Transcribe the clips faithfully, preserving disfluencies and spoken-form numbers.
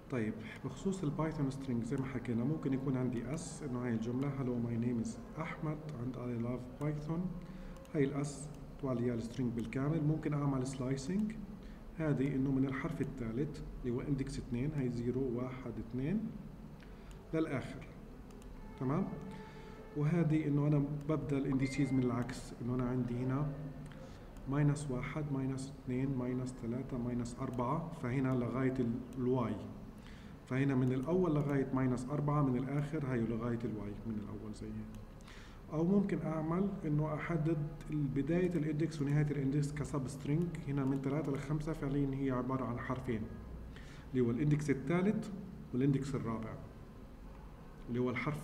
طيب بخصوص البايثون سترينج زي ما حكينا ممكن يكون عندي اس انه هاي الجملة hello my name is احمد and I love python. هاي الاس توالي السترينج بالكامل. ممكن اعمل سلايسنج، هذه انه من الحرف الثالث اللي هو اندكس اثنين، هاي صفر واحد اثنين للاخر. تمام. وهذه انه انا ببدا الانديسيز من العكس، انه انا عندي هنا ماينس واحد ماينس اثنين ماينس ثلاثة ماينس أربعة، فهنا لغاية الواي، فهنا من الأول لغاية ماينس أربعة، من الآخر هاي لغاية الواي من الأول زي هيك. أو ممكن أعمل إنه أحدد بداية الإندكس ونهاية الإندكس كسب سترينج. هنا من ثلاثة لخمسة فعليا هي عبارة عن حرفين، اللي هو الإندكس الثالث والإندكس الرابع، اللي هو الحرف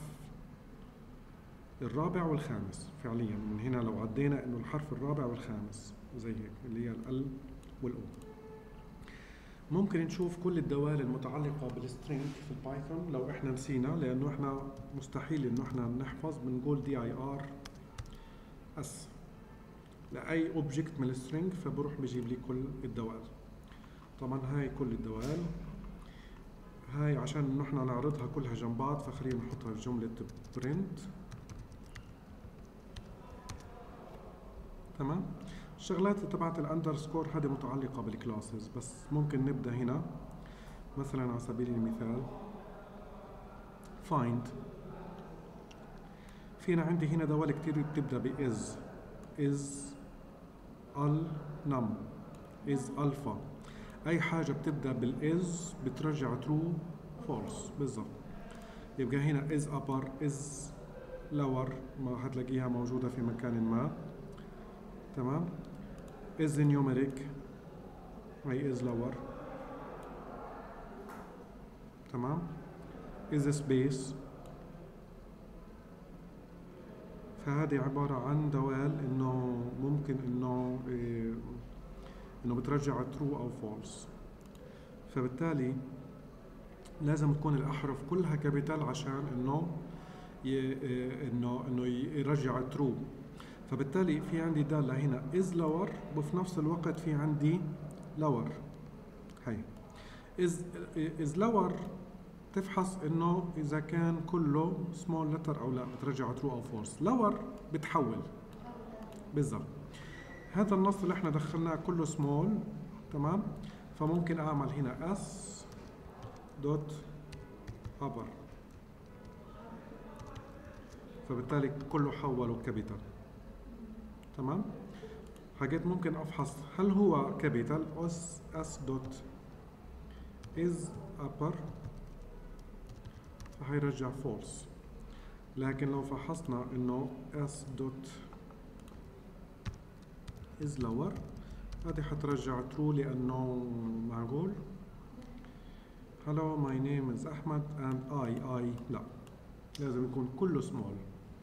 الرابع والخامس. فعليا من هنا لو عدينا إنه الحرف الرابع والخامس زي هيك، اللي هي ال والأو. ممكن نشوف كل الدوال المتعلقة بالسترينج في البايثون لو احنا نسينا، لانه احنا مستحيل انه احنا نحفظ. بنقول دي اي ار اس لاي اوبجكت من السترينج، فبروح بجيب لي كل الدوال. طبعا هاي كل الدوال هاي عشان انه احنا نعرضها كلها جنب بعض، فخلينا نحطها في جملة برنت. تمام. الشغلات تبعت الاندرسكور هذه متعلقة بالكلاسز، بس ممكن نبدأ هنا مثلا على سبيل المثال find. فينا عندي هنا دوال كتير بتبدأ ب is is al num is alpha. أي حاجة بتبدأ بال is بترجع true false بالضبط. يبقى هنا is upper is lower ما هتلاقيها موجودة في مكان ما. تمام. is numeric أي is lower. تمام. is space. فهذه عبارة عن دوال انه ممكن انه إيه انه بترجع true او false. فبالتالي لازم تكون الاحرف كلها كابيتال عشان انه إيه انه انه يرجع true. فبالتالي في عندي دالة هنا is lower، وفي نفس الوقت في عندي lower. هي is is lower تفحص انه اذا كان كله سمول لتر او لا، بترجع ترو او فولس. لور بتحول بالضبط. هذا النص اللي احنا دخلناه كله سمول. تمام. فممكن اعمل هنا اس دوت ابر، فبالتالي كله حوله كابيتال. تمام. حاجات ممكن افحص هل هو كابيتال اس اس دوت از ابر، فهيرجع فولس. لكن لو فحصنا انه s دوت is lower، هذه حترجع true لانه معقول hello my name is احمد and I I لا، لازم يكون كله small.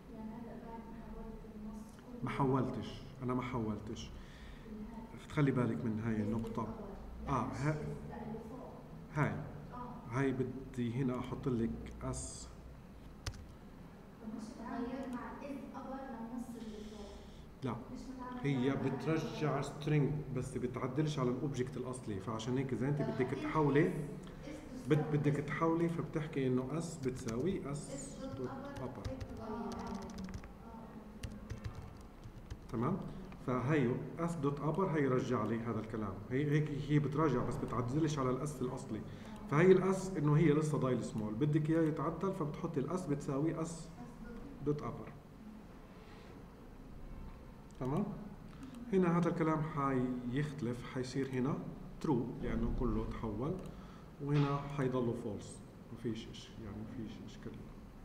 ما حولتش انا ما حولتش تخلي بالك من هاي النقطة. اه ها هاي هاي بدي هنا احط لك اس. لا، هي بترجع سترينج بس بتعدلش على الاوبجكت الاصلي، فعشان هيك اذا انت بدك تحولي بد بدك تحولي فبتحكي انه اس بتساوي اس دوت ابر. تمام. فهي اس دوت ابر هي رجع لي هذا الكلام. هي هيك هي بتراجع بس بتعدلش على الاس الاصلي. فهي الاس انه هي لسه ضايل سمول، بدك اياه يتعدل فبتحطي الاس بتساوي اس دوت ابر. تمام. هنا هذا الكلام حيختلف، حيصير هنا ترو لانه كله تحول، وهنا حيضله فولس. ما فيش شيء يعني ما فيش اشكاليه.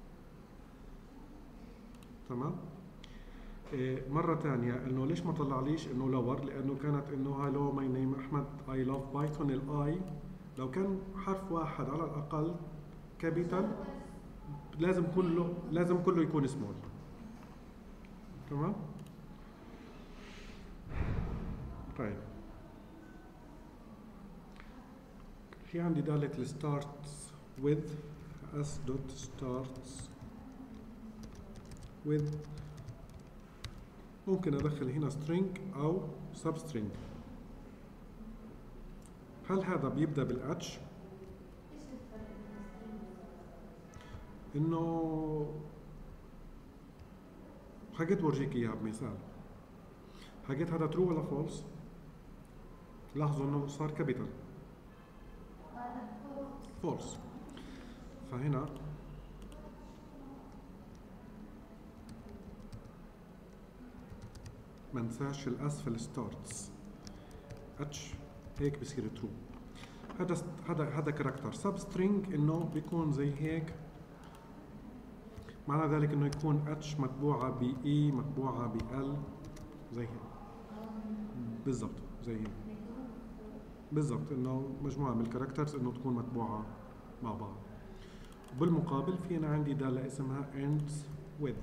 تمام. إيه مرة ثانية انه ليش ما طلعليش انه لور؟ لانه كانت انه هالو ماي نيم احمد اي لاف بايثون. الاي لو كان حرف واحد على الاقل كابيتال لازم كله لازم كله يكون سمول. تمام. طيب في عندي دالة الستارتس with s dot starts with، ممكن ادخل هنا string او substring. هل هذا بيبدأ بالاتش؟ انه حكيت بورجيك اياها بمثال. حكيت هذا ترو ولا فولس؟ لاحظوا انه صار كابيتال فولس. فهنا ما ننساش الاس في الستارتس اتش، هيك بصير ترو. هذا هذا هذا كاركتر سب سترينج انه بيكون زي هيك، معنى ذلك انه يكون اتش مطبوعه ب اي مطبوعه ب ال زي هيك بالضبط، زي هيك بالضبط، انه مجموعه من الكاركترز انه تكون مطبوعه مع بعض. وبالمقابل في انا عندي داله اسمها ends with.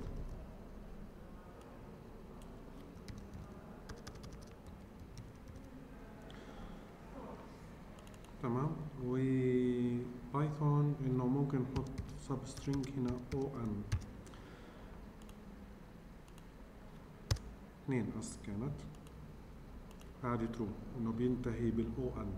تمام. و بايثون انه ممكن نحط سب سترينج هنا او ان اثنين اس كانت هذه ترو انه بينتهي بالاو ان.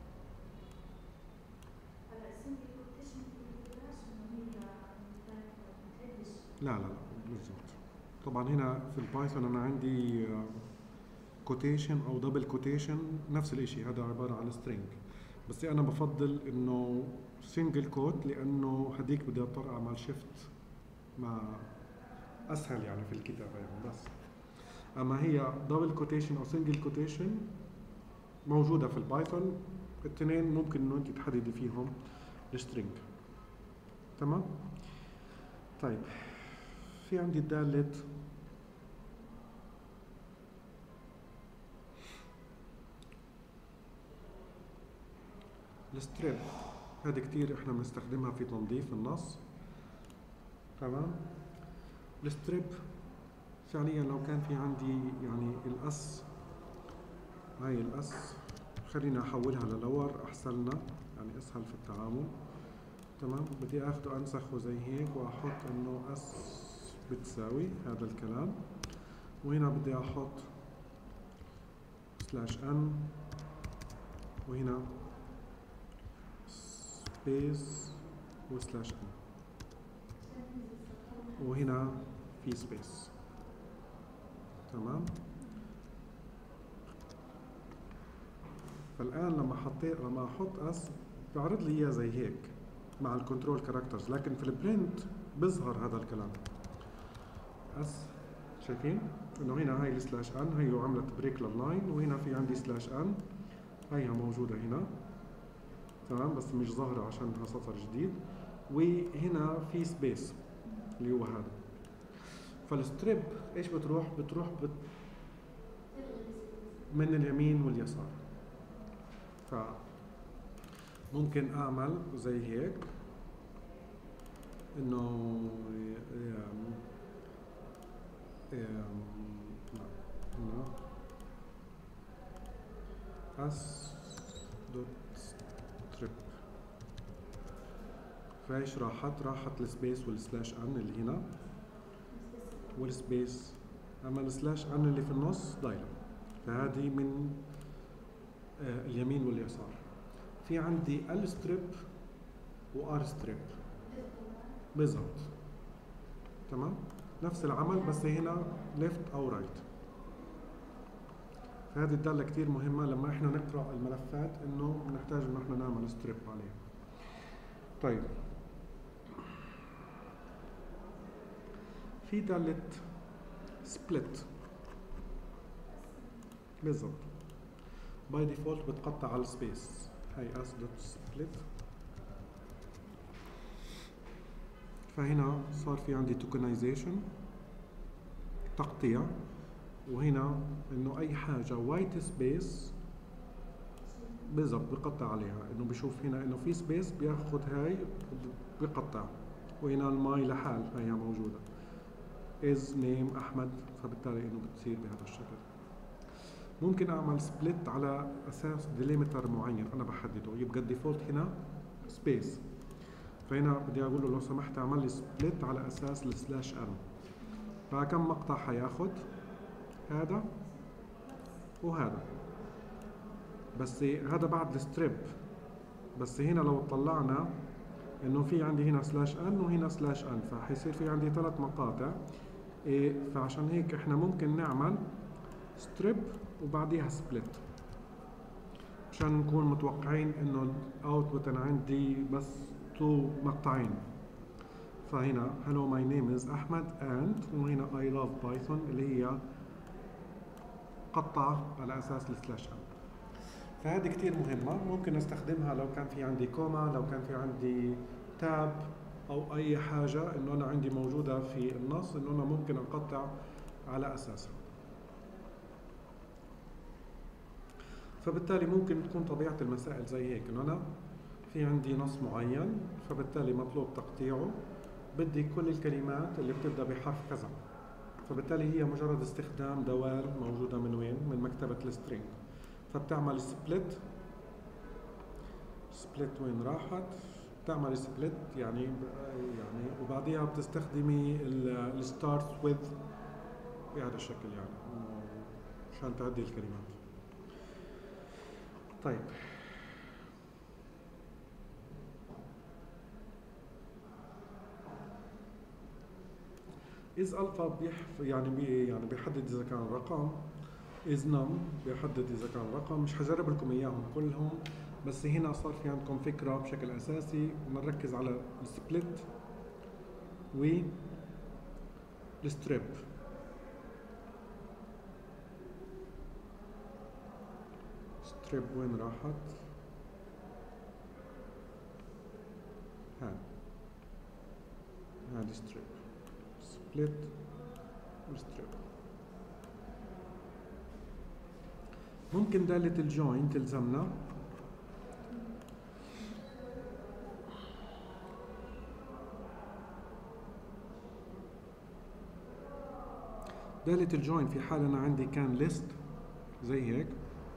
لا لا لا بالضبط. طبعا هنا في البايثون انا عندي كوتيشن او دبل كوتيشن نفس الاشي، هذا عباره عن سترينج، بس انا بفضل انه سنجل كوت لانه هديك بدي اضطر اعمل شيفت مع اسهل يعني في الكتابه يعني. بس اما هي دبل كوتيشن او سنجل كوتيشن موجوده في البايثون، الاثنين ممكن انه انت تحددي فيهم السترينج. تمام. طيب في عندي دالة الستريب، هذه كتير احنا بنستخدمها في تنظيف النص. تمام. الستريب فعليا لو كان في عندي يعني الاس، هاي الاس خلينا احولها للور احسن لنا يعني اسهل في التعامل. تمام. بدي اخده انسخه زي هيك واحط انه اس بتساوي هذا الكلام، وهنا بدي احط سلاش ان، وهنا سبيس وسلاش ان، وهنا في سبيس. تمام. فالان لما حطيت لما احط اس بيعرض لي اياه زي هيك مع الكنترول كاركترز، لكن في البرنت بيظهر هذا الكلام اس. شايفين انه هنا هاي السلاش ان هي عملت بريك لللاين، وهنا في عندي سلاش ان هيها موجوده هنا. تمام. بس مش ظاهره عشانها سطر جديد، وهنا في سبيس اللي هو هذا. فالستريب ايش بتروح بتروح بت من اليمين واليسار. فممكن اعمل زي هيك انه هنا اس دوت ستريب، فايش راحت راحت السبيس والسلاش ان اللي هنا والسبيس، اما السلاش ان اللي في النص ضايله. فهذه من آه اليمين واليسار. في عندي ال ستريب وار ستريب بالضبط. تمام. نفس العمل بس هنا ليفت او رايت. فهذه الدالة كتير مهمة لما احنا نقرأ الملفات انه بنحتاج انه احنا نعمل ستريب عليها. طيب في دالة سبلت بالضبط، باي ديفولت بتقطع على السبيس، هاي اس دوت سبلت. فهنا صار في عندي توكنايزيشن تقطيع، وهنا انه اي حاجه وايت سبيس بالضبط بقطع عليها، انه بشوف هنا انه في سبيس بياخذ هاي بقطع، وهنا الماي لحال هي موجوده از نيم احمد، فبالتالي انه بتصير بهذا الشكل. ممكن اعمل سبليت على اساس ديليمتر معين انا بحدده، يبقى الديفولت هنا سبيس، فهنا بدي اقول له لو سمحت اعمل لي سبليت على اساس السلاش ان. فكم مقطع حياخذ؟ هذا وهذا، بس هذا بعد الستريب. بس هنا لو طلعنا انه في عندي هنا سلاش ان وهنا سلاش ان، فحيصير في عندي ثلاث مقاطع. إيه فعشان هيك احنا ممكن نعمل ستريب وبعديها سبليت عشان نكون متوقعين انه الاوتبوت انا عندي بس تو مقطعين. فهنا hello my name is احمد and وهنا I love Python اللي هي قطع على اساس السلاش ان. فهذه كتير مهمة، ممكن استخدمها لو كان في عندي كوما، لو كان في عندي تاب او اي حاجة انه انا عندي موجودة في النص انه انا ممكن اقطع على اساسها. فبالتالي ممكن تكون طبيعة المسائل زي هيك، انه انا في عندي نص معين فبالتالي مطلوب تقطيعه، بدي كل الكلمات اللي بتبدأ بحرف كذا، فبالتالي هي مجرد استخدام دوال موجودة من وين؟ من مكتبة السترينج. فبتعمل سبليت، سبليت وين راحت؟ بتعمل سبليت يعني يعني وبعديها بتستخدمي الستارت وذ بهذا الشكل يعني عشان تعدي الكلمات. طيب is alpha بيح يعني بي يعني بيحدد اذا كان رقم، is num بيحدد اذا كان رقم. مش حجرب لكم اياهم كلهم، بس هنا صار في عندكم فكره بشكل اساسي. بنركز على السبليت و الستريب. ستريب وين راحت؟ هاد هاد ستريب، سبليت وستريب. ممكن دالة الجوين تلزمنا، دالة الجوين في حال انا عندي كان ليست زي هيك،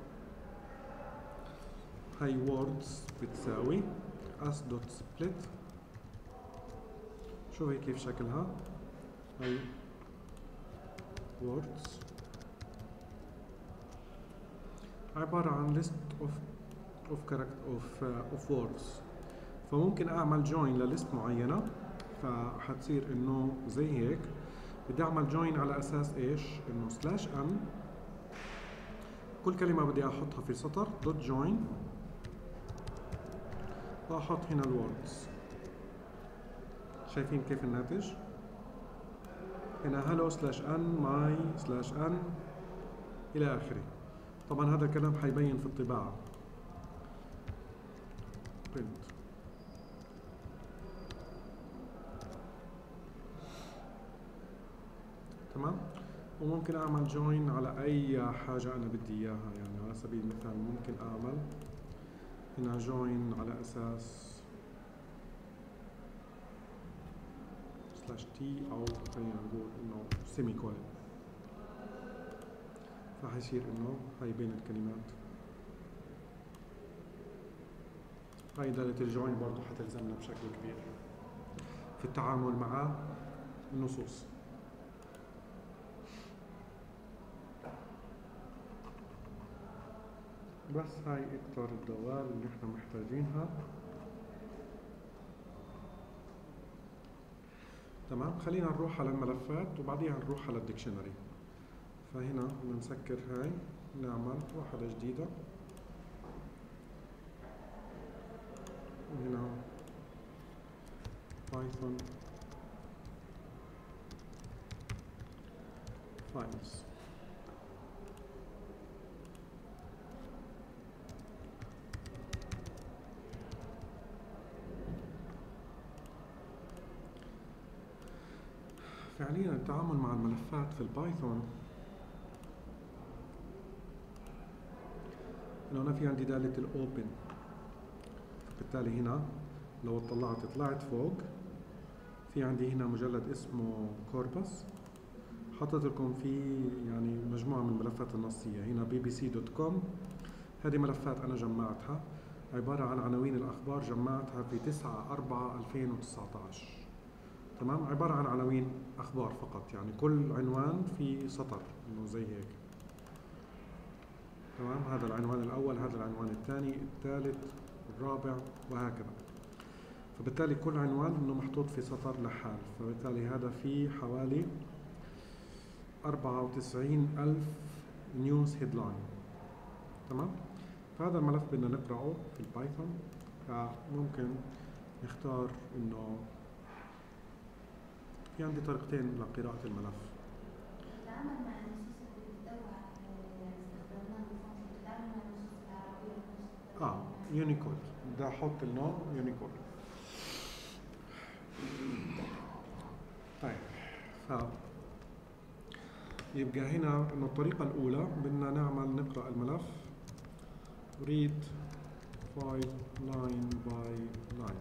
هاي ووردز بتساوي اس دوت سبليت. شو هي كيف شكلها؟ هاي ووردز عبارة عن list of of character of uh, of words. فممكن اعمل join لليست معينة، فحتصير انه زي هيك. بدي اعمل join على اساس ايش؟ انه سلاش ان كل كلمة بدي احطها في سطر دوت join واحط هنا الووردز. شايفين كيف الناتج؟ هنا hello سلاش ان my سلاش ان الى اخره. طبعا هذا الكلام حيبين في الطباعة. print. تمام. وممكن اعمل join على اي حاجة انا بدي اياها، يعني على سبيل المثال ممكن اعمل هنا join على اساس سلاش تي او خلينا نقول انه سيمي كولن، فحيصير انه هاي بين الكلمات. هاي دالة الجوين برضه حتلزمنا بشكل كبير في التعامل مع النصوص. بس هاي اكتر الدوال اللي احنا محتاجينها. تمام. خلينا نروح على الملفات وبعديها نروح على الديكشنري. فهنا بدنا نسكر هاي، نعمل واحدة جديدة، وهنا بايثون فايلز. فعليا التعامل مع الملفات في البايثون انه انا في عندي دالة الاوبن، بالتالي هنا لو طلعت طلعت فوق في عندي هنا مجلد اسمه كوربس، حطيت لكم فيه يعني مجموعة من الملفات النصية. هنا بي بي سي دوت كوم، هذه ملفات انا جمعتها، عبارة عن عناوين الاخبار، جمعتها في تسعة أربعة ألفين وتسعة عشر. تمام. عبارة عن عناوين اخبار فقط، يعني كل عنوان في سطر انه زي هيك. تمام. هذا العنوان الاول، هذا العنوان الثاني، الثالث، الرابع، وهكذا. فبالتالي كل عنوان انه محطوط في سطر لحال، فبالتالي هذا في حوالي أربعة وتسعين ألف نيوز هيدلاين. تمام؟ فهذا الملف بدنا نقرأه في البايثون، فممكن نختار انه في عندي طريقتين لقراءة الملف. تتعامل مع النصوص اللي بتدور يعني استخدمناها بالفانكشن، تتعامل مع النصوص العربية بنفس اه يونيكود، بدي احط النوم يونيكود. طيب ف يبقى هنا انه الطريقة الأولى بدنا نعمل نقرأ الملف read file line by line.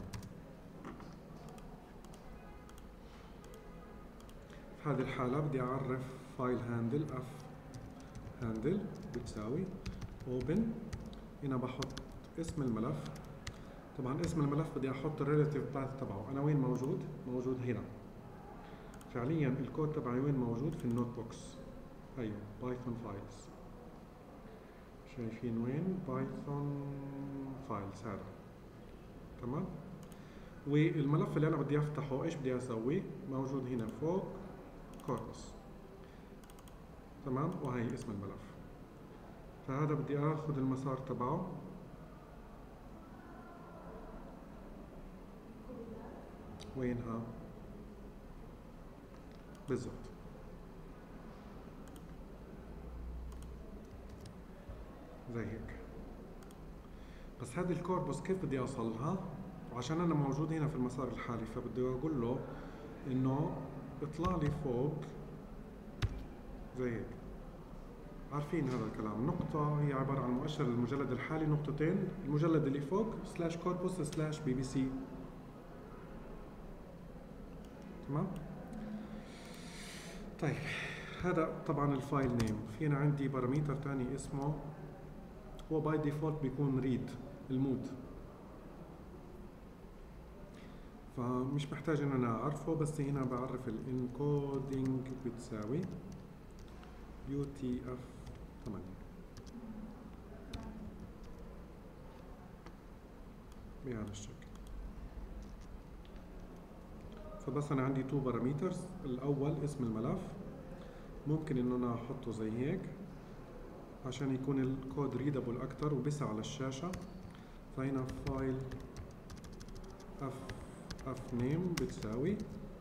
في هذه الحالة بدي أعرف file handle f handle بتساوي open. هنا بحط اسم الملف. طبعا اسم الملف بدي أحط الريلاتيف باث تبعه، أنا وين موجود؟ موجود هنا. فعليا الكود تبعي وين موجود؟ في النوت بوكس. أيوه بايثون فايلز، شايفين وين؟ بايثون فايلز هذا. تمام؟ والملف اللي أنا بدي أفتحه إيش بدي أسوي؟ موجود هنا فوق كوربس. تمام؟ وهي اسم الملف. فهذا بدي آخذ المسار تبعه وينها؟ بالضبط. زي هيك. بس هذه الكوربس كيف بدي أوصلها؟ وعشان أنا موجود هنا في المسار الحالي فبدي أقول له إنه اطلع لي فوق زي هيك. عارفين هذا الكلام، نقطة هي عبارة عن مؤشر المجلد الحالي، نقطتين، المجلد اللي فوق سلاش كوربس سلاش بي بي سي. تمام؟ طيب هذا طبعا الفايل نيم. في أنا عندي باراميتر تاني اسمه، هو باي ديفولت بيكون ريد المود، فمش محتاج ان انا اعرفه، بس هنا بعرف الانكودينج بتساوي يو تي اف ثمانية بهذا الشكل. فبس انا عندي تو باراميترز. الاول اسم الملف، ممكن انه انا احطه زي هيك عشان يكون الكود ريدابل اكتر وبسع على الشاشة. فهنا فايل اف اف نيم بتساوي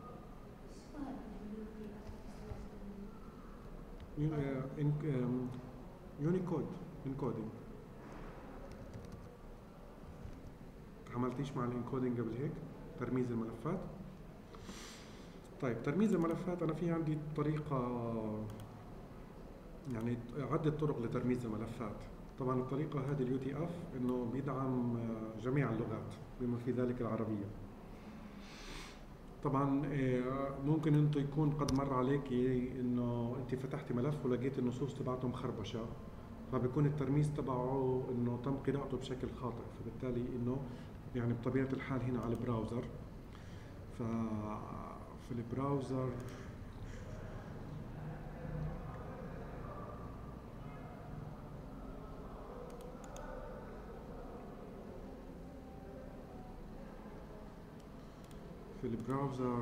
يونيكود انكودينج. عملتيش مع الانكودينج قبل هيك ترميز الملفات؟ طيب ترميز الملفات انا في عندي طريقة، يعني عدة طرق لترميز الملفات. طبعا الطريقة هذه اليو تي اف انه بيدعم جميع اللغات بما في ذلك العربية. طبعا ممكن انتم يكون قد مر عليك انه انت فتحتي ملف ولقيت النصوص تبعته مخربشة، فبيكون الترميز تبعه انه تم قراءته بشكل خاطئ، فبالتالي انه يعني بطبيعة الحال هنا على البراوزر، ففي البراوزر في البراوزر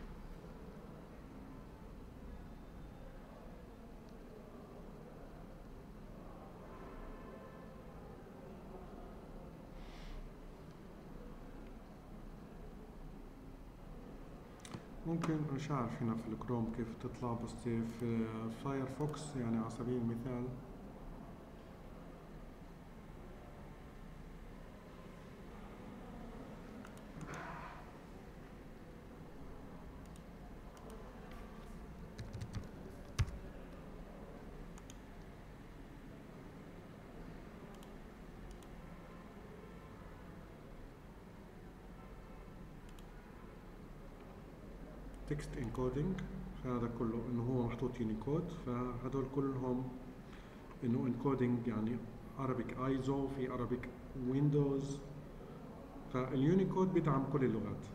ممكن مش عارف هنا في الكروم كيف تطلع، بس في فايرفوكس يعني على سبيل المثال تكست انكودينج، هذا كله انه هو محطوط يونيكود، فهدول كلهم انه انكودينج يعني عربيك ايزو، في عربيك ويندوز، فاليونيكود بيدعم كل اللغات.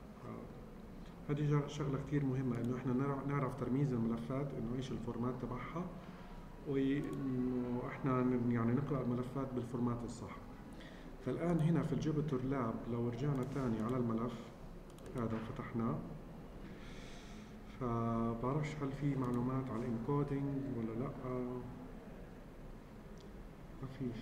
هذه شغله كثير مهمه انه احنا نعرف ترميز الملفات، انه ايش الفورمات تبعها، وانه احنا يعني نقرا الملفات بالفورمات الصح. فالآن هنا في الجوبيتر لاب لو رجعنا تاني على الملف هذا فتحناه، فبعرفش هل في معلومات على الانكودينج ولا لا. مفيش.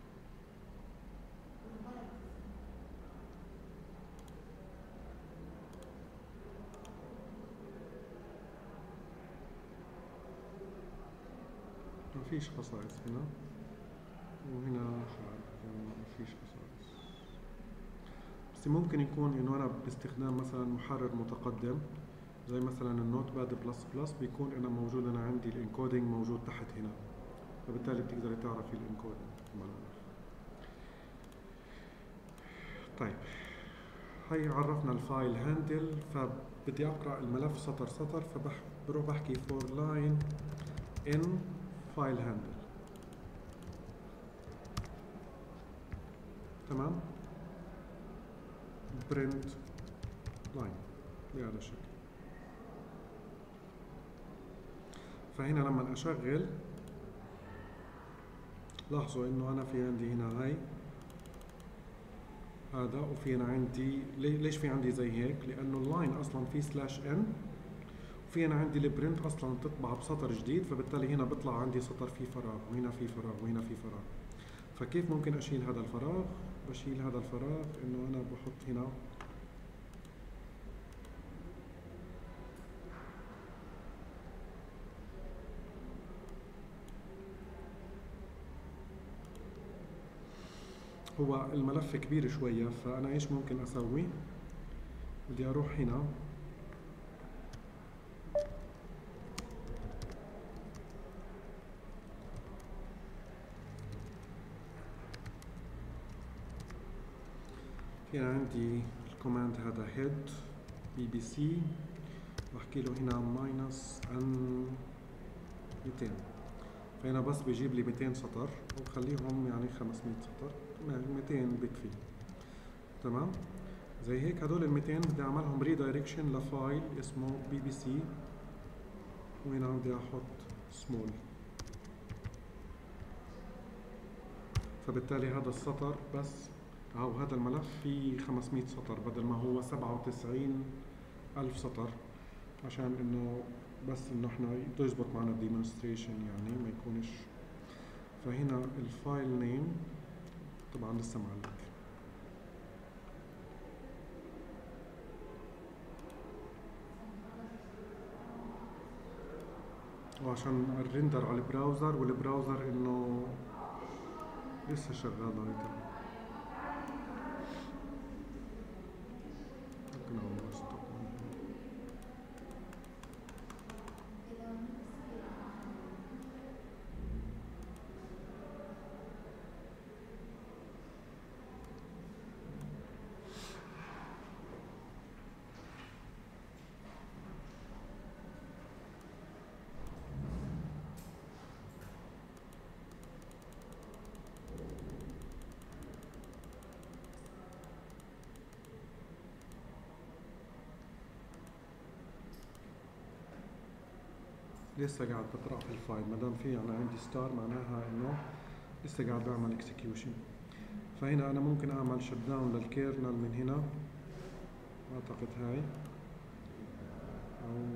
مفيش خصائص هنا، وهنا مفيش خصائص. بس ممكن يكون انه انا باستخدام مثلا محرر متقدم زي مثلا النوت باد بلس بلس بيكون انا موجود، انا عندي الانكودينج موجود تحت هنا، فبالتالي بتقدري تعرفي الانكودينج. طيب هي عرفنا الفايل هاندل، فبدي اقرا الملف سطر سطر، فبروح بحكي فور لاين ان فايل هاندل. تمام، برنت لاين بهذا الشكل. فهنا لما اشغل لاحظوا انه انا في عندي هنا هاي هذا، وفي هنا عندي ليش في عندي زي هيك؟ لانه اللاين اصلا في سلاش ان، وفي هنا عندي البرنت اصلا بتطبع بسطر جديد، فبالتالي هنا بيطلع عندي سطر فيه فراغ، وهنا في فراغ، وهنا في فراغ. فكيف ممكن اشيل هذا الفراغ؟ بشيل هذا الفراغ انه انا بحط هنا هو الملف كبير شوية، فأنا إيش ممكن أسوي؟ بدي أروح هنا هنا عندي الكوماند هذا head بي بي سي، بحكي له هنا ماينس ان مئتين، فهنا بس بيجيب لي مئتين سطر، وخليهم يعني خمسمئة سطر، مئتين بكفي. تمام، زي هيك هدول ال مئتين بدي اعملهم ريدايركشن لفايل اسمه بي بي سي، وهنا بدي احط سمول، فبالتالي هذا السطر بس او هذا الملف فيه خمسمئة سطر بدل ما هو سبعة وتسعين ألف سطر، عشان انه بس انه احنا تزبط معنا الديمونستريشن يعني ما يكونش. فهنا الفايل نيم طبعا لسه معلق، وعشان الريندر على البراوزر، والبراوزر انه لسه شغال هيك. لسه قاعد بقرأ في الفايل، ما دام في انا عندي ستار معناها انه لسه قاعد بعمل اكسكيوشن. فهنا انا ممكن اعمل شت داون للكيرنل من هنا، اعتقد هاي او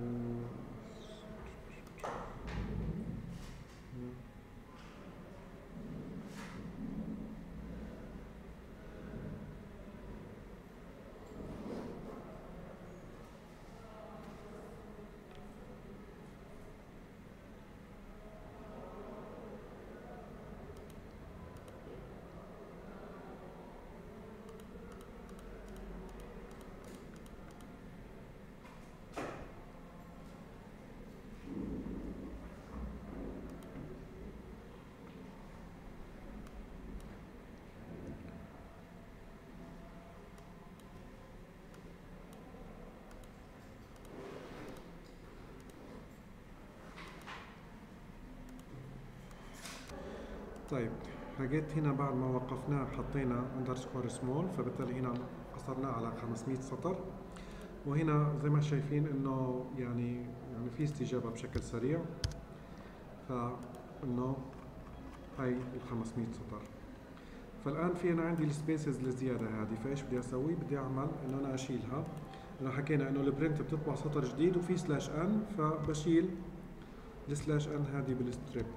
طيب لقيت هنا بعد ما وقفناه حطينا اندرسكور سمول، فبالتالي هنا قصرناه على خمسمئة سطر، وهنا زي ما شايفين انه يعني يعني في استجابة بشكل سريع، فانه هاي ال خمسمئة سطر. فالان في انا عندي السبيسز الزياده هذه، فايش بدي اسوي؟ بدي اعمل انه انا اشيلها، لانه حكينا انه البرنت بتطبع سطر جديد وفي سلاش ان، فبشيل السلاش ان هذه بالستريب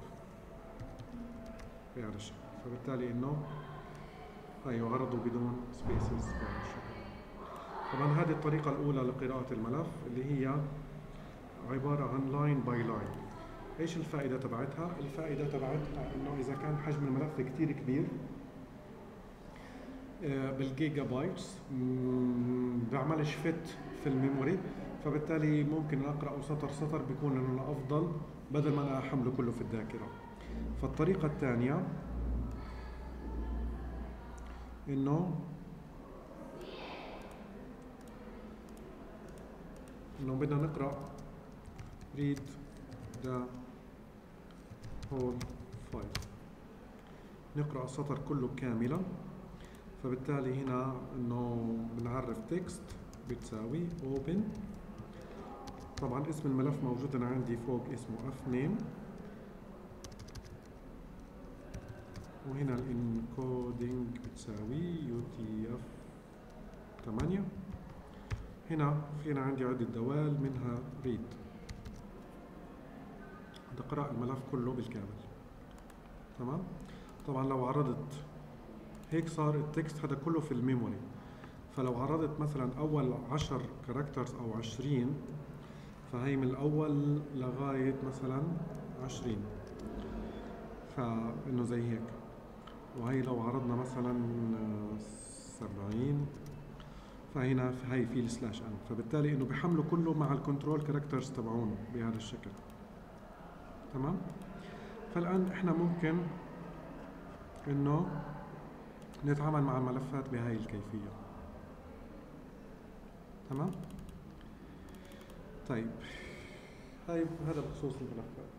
بهذا الشكل، فبالتالي انه هاي غرضه بدون سبيسز بهذا الشكل. طبعا هذه الطريقه الاولى لقراءه الملف اللي هي عباره عن لاين باي لاين. ايش الفائده تبعتها؟ الفائده تبعتها انه اذا كان حجم الملف كتير كبير بالجيجا بايتس بعملش فت في الميموري، فبالتالي ممكن اقراه سطر سطر، بيكون انه افضل بدل ما انا احمله كله في الذاكره. فالطريقه الثانيه انه انه بدنا نقرا read the whole file، نقرا السطر كله كاملا. فبالتالي هنا انه بنعرف تكست بتساوي open، طبعا اسم الملف موجود انا عندي فوق اسمه fname، وهنا الانكودينج بتساوي utf ثمانية. هنا فينا عندي عدة دوال منها read، بدي اقرا الملف كله بالكامل. تمام. طبعا لو عرضت هيك صار التكست هذا كله في الميموري، فلو عرضت مثلا اول عشر كاركترز او عشرين، فهي من الاول لغايه مثلا عشرين، فانه زي هيك. وهي لو عرضنا مثلا سبعين، فهنا هي في السلاش ان، فبالتالي انه بحمله كله مع الكنترول كاركترز تبعونه بهذا الشكل. تمام. فالان احنا ممكن انه نتعامل مع الملفات بهاي الكيفية. تمام. طيب هاي هذا بخصوص الملفات.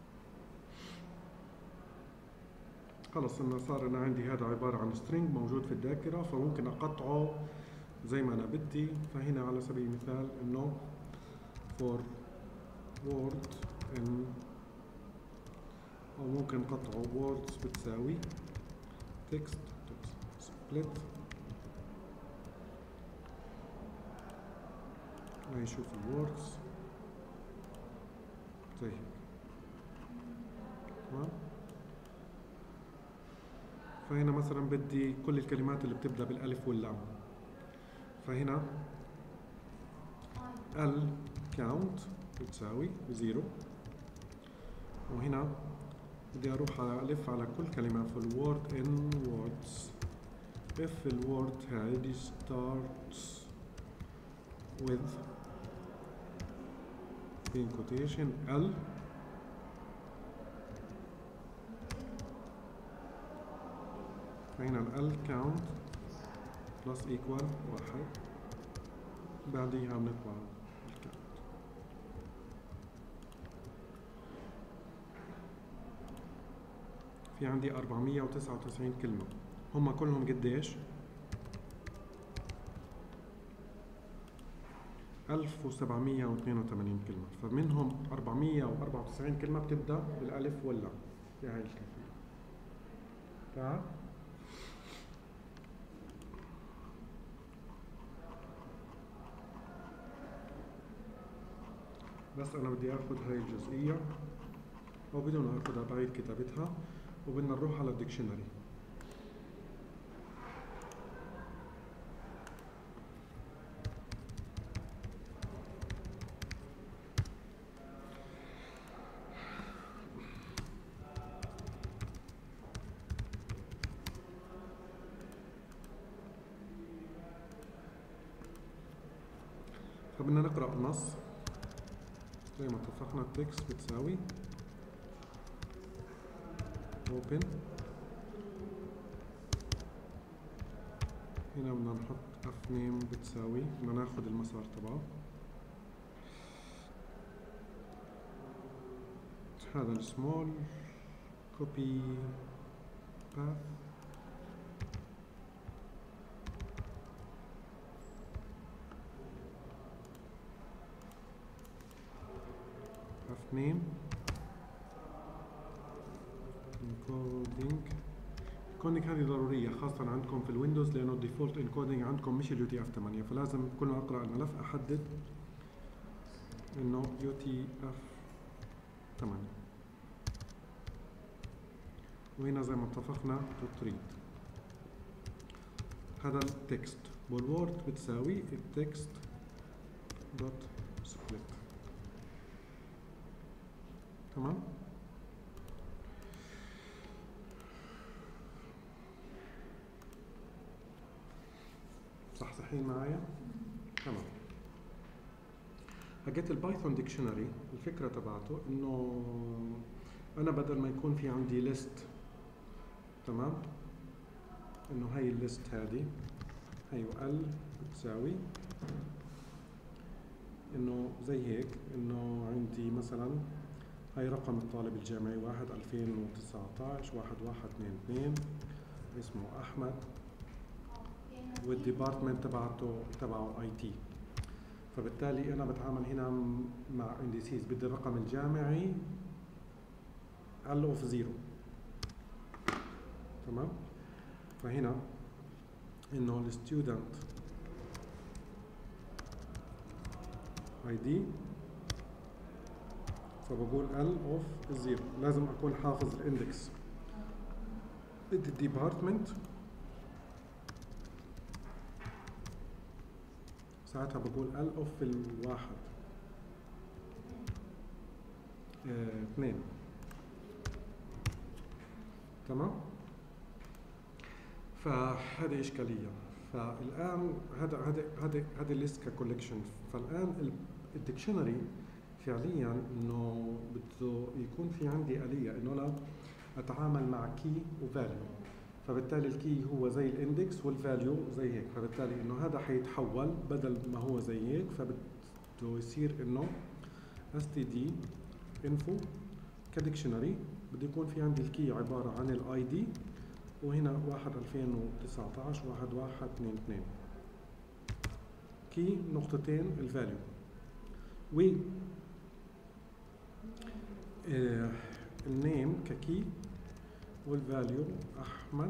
خلص انه صار انا عندي هذا عبارة عن string موجود في الذاكرة، فممكن اقطعه زي ما انا بدي. فهنا على سبيل المثال انه for word in، او ممكن قطعه words بتساوي text split، ونشوف الوردز زي هيك. تمام. فهنا مثلا بدي كل الكلمات اللي بتبدا بالالف واللام، فهنا ال count بتساوي زيرو، وهنا بدي اروح على الف على كل كلمه في الوورد ان ووردز. if الوورد هذه starts with in quotation L، فهنا ال count plus equal واحد، بعديها بنطبع ال count. في عندي أربعمية وتسعة وتسعين كلمة، هم كلهم قديش؟ ألف وسبعمية واثنين وثمانين كلمة، فمنهم أربعمية وأربعة وتسعين كلمة بتبدأ بالألف واللام بهاي الكيفية. تمام؟ بس أنا بدي آخذ هاي الجزئية، أو بدون آخذها بعيد كتابتها، وبدنا نروح على الديكشنري. فبدنا نقرأ النص زي ما اتفقنا. التكست بتساوي open، هنا بدنا نحط fname بتساوي، بدنا ناخذ المسار تبعه، هذا السمول copy path، fname encoding الكودينج هذه ضروريه خاصه عندكم في الويندوز لانه الديفولت انكودينج عندكم مش اليو تي اف ثمانية، فلازم كل ما اقرا الملف احدد انه يو تي اف ثمانية، وهنا زي ما اتفقنا تريد هذا التكست والوورد بتساوي التكست دوت سبليت. تمام. صحصحين معايا؟ تمام. حكيت البايثون ديكشنري، الفكره تبعته انه انا بدل ما يكون في عندي ليست، تمام، انه هاي الليست هذه هي ال بتساوي انه زي هيك، انه عندي مثلا هاي رقم الطالب الجامعي واحد ألفين وتسعطعش واحد واحد اثنين اثنين اسمه احمد، والديبارتمنت تبعته تبعه اي تي. فبالتالي انا بتعامل هنا مع انديسيز، بدي الرقم الجامعي ال اوف زيرو. تمام. فهنا انه الستودنت اي دي، فبقول ال اوف زيرو، لازم اكون حافظ الاندكس. بدي الديبارتمنت، ساعتها بقول ال اوف الواحد اه اثنين. تمام. فهذه اشكاليه. فالان هذا هذا هذا هذا الليست ككولكشن. فالان الديكشنري فعليا انه بده يكون في عندي آلية انه انا اتعامل مع كي وفاليو، فبالتالي الكي هو زي الاندكس والفاليو زي هيك، فبالتالي انه هذا حيتحول بدل ما هو زي هيك، فبده يصير انه اس تي دي انفو كديكشنري بده يكون في عندي الكي عباره عن الاي دي، وهنا واحد ألفين وتسعطعش واحد واحد اثنين اثنين كي نقطتين الفاليو، و آه النيم ككي والفاليو احمد،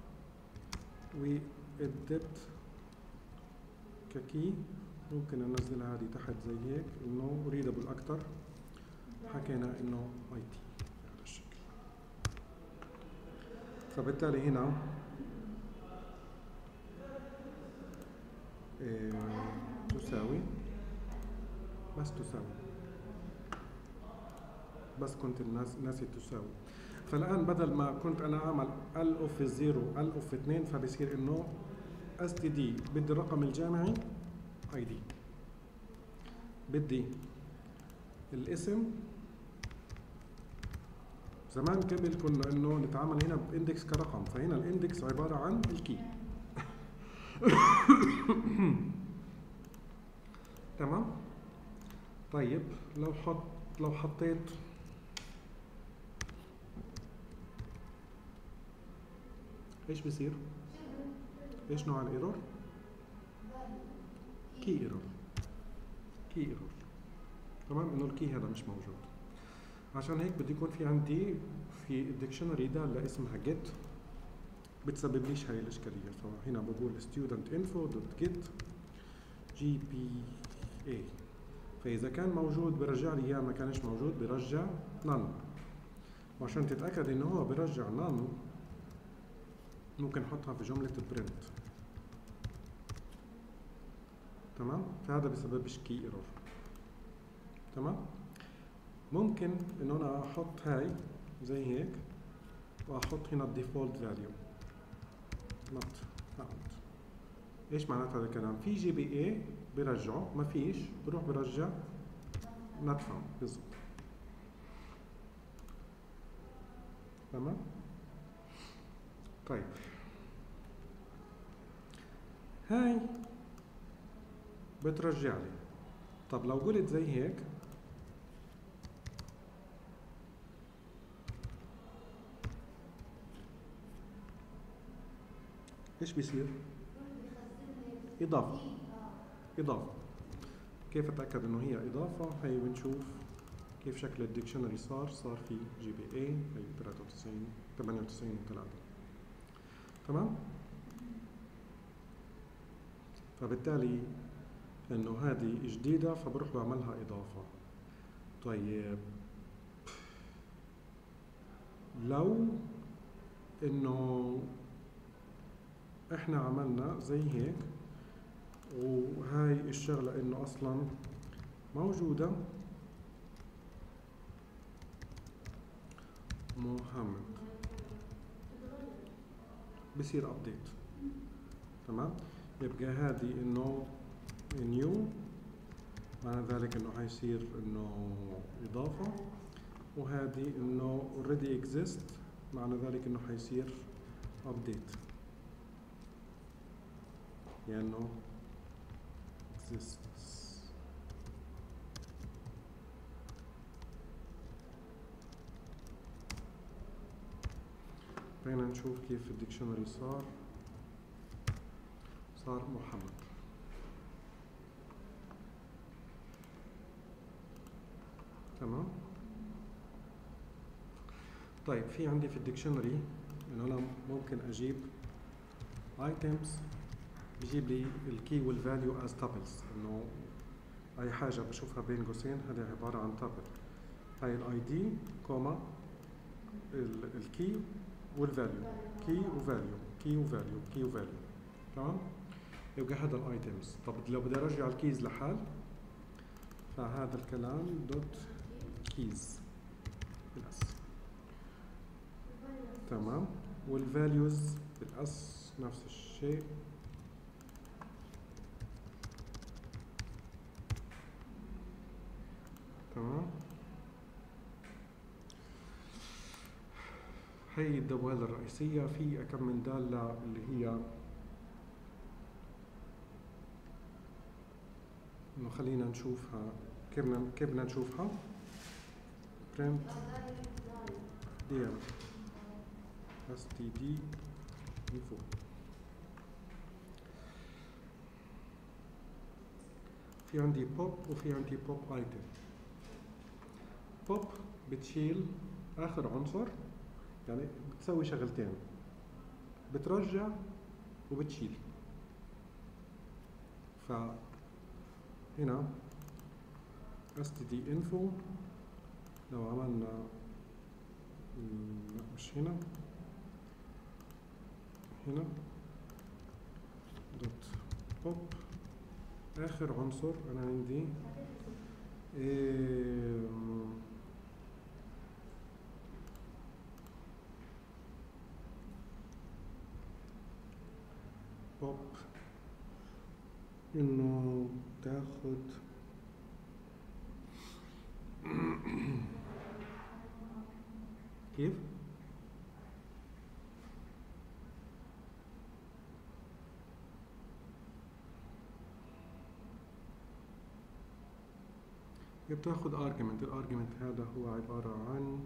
والدبت ككي. ممكن انزلها هذه تحت زي هيك انه ريدابل اكثر. حكينا انه اي تي بهذا الشكل. فبالتالي هنا آه تساوي، بس تساوي، بس كنت الناس ناسي تساوي. فالان بدل ما كنت انا اعمل ال اوف زيرو ال اوف اثنين، فبصير انه اس تي دي بدي الرقم الجامعي اي دي، بدي الاسم. زمان قبل كنا انه نتعامل هنا باندكس كرقم، فهنا الاندكس عباره عن الكي. تمام. طيب لو حط لو حطيت ايش بصير؟ ايش نوع الايرور؟ كي ايرور. كي ايرور. تمام، انه الكي هذا مش موجود. عشان هيك بدي يكون في عندي في الديكشنري دالة اسمها get بتسبب ليش هاي الاشكاليه. فهنا بقول student info dot get جي بي اي، فاذا كان موجود برجع لي اياه، ما كانش موجود برجع none. وعشان تتاكد انه هو برجع none ممكن نحطها في جمله البرنت. تمام. فهذا بسببش كي ايرور. تمام. ممكن انه انا احط هاي زي هيك واحط هنا الديفولت فاليو not found. ايش معنات هذا الكلام؟ في جي بي اي برجعه، ما فيش بروح برجع not found بالضبط. تمام. طيب هاي بترجع لي. طب لو قلت زي هيك ايش بيصير؟ اضافه. اضافه. كيف اتاكد انه هي اضافه؟ هي بنشوف كيف شكل الديكشنري صار. صار في جي بي اي هي ثلاثة وتسعين ثمانية وتسعين وثلاثة. تمام؟ فبالتالي انه هذه جديدة فبروح بعملها اضافة. طيب لو انه احنا عملنا زي هيك وهاي الشغلة انه اصلا موجودة محمد بصير ابديت. تمام؟ يبقى هذه انه نيو، معنى ذلك انه حيصير انه اضافة، وهذه انه already exist معنى ذلك انه حيصير update، يعني انه exists. خلينا نشوف كيف الديكشنري صار صار محمد. تمام. طيب في عندي في الديكشنري انه انا ممكن اجيب items بيجيب لي الكي والفاليو as tuples، انه اي حاجه بشوفها بين قوسين هذا عباره عن tuple. هاي الاي دي كوما الكي والفاليو، كي وفاليو كي وفاليو كي وفاليو. تمام؟ يبقى هذا الايتمز. طب لو بدي ارجع الكيز لحال فهذا الكلام دوت كيز بالاس. تمام. والفاليوز بالاس نفس الشيء. تمام. هي الدوال الرئيسية. في أكم من دالة اللي هي إنه خلينا نشوفها كيف كيف بدنا نشوفها. print ديال std info. في عندي pop وفي عندي pop item. pop بتشيل آخر عنصر، يعني بتسوي شغلتين، بترجع وبتشيل. فهنا std info لو عملنا لا مش هنا، هنا دوت pop آخر عنصر أنا عندي إيه بوب انه تاخد كيف؟ هي بتاخد argument. الارجيومنت هذا هو عبارة عن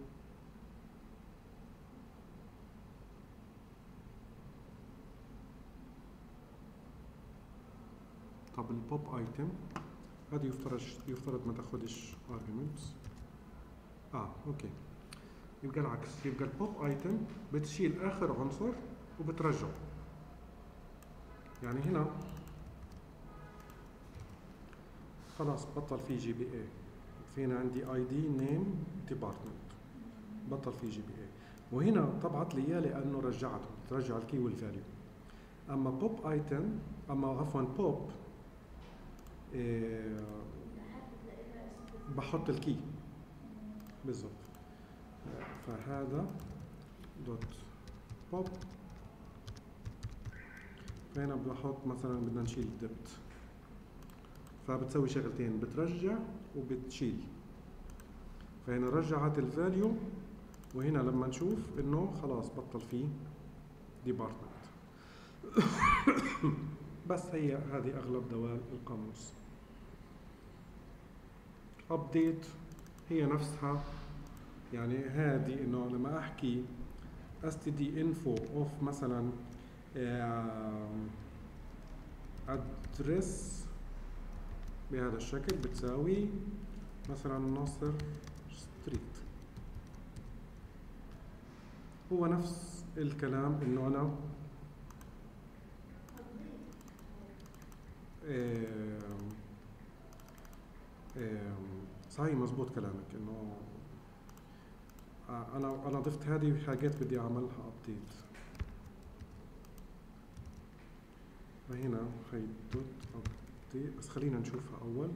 طب البوب ايتم هذه يفترض يفترض ما تاخدش arguments. اه اوكي، يبقى العكس. يبقى البوب ايتم بتشيل اخر عنصر وبترجعه. يعني هنا خلاص بطل في جي بي اي. فينا عندي اي دي نيم ديبارتمنت، بطل في جي بي اي. وهنا طبعت لي اياه لانه رجعته، ترجع الكي والفاليو. اما بوب ايتم اما عفوا بوب إيه بحط الكي بالضبط. فهذا دوت بوب. فهنا بحط مثلا بدنا نشيل الدبت، فبتسوي شغلتين، بترجع وبتشيل. فهنا رجعت الفاليو، وهنا لما نشوف انه خلاص بطل فيه ديبارتمنت. بس هي هذه اغلب دوال القاموس. ابديت هي نفسها، يعني هذه انه لما احكي std info of مثلا address بهذا الشكل بتساوي مثلا ناصر ستريت. هو نفس الكلام انه انا آم، آم، صحيح مزبوط كلامك انه آه، انا انا ضفت هذه حاجات بدي اعملها ابديت. فهنا هي دوت ابديت، بس خلينا نشوفها اول.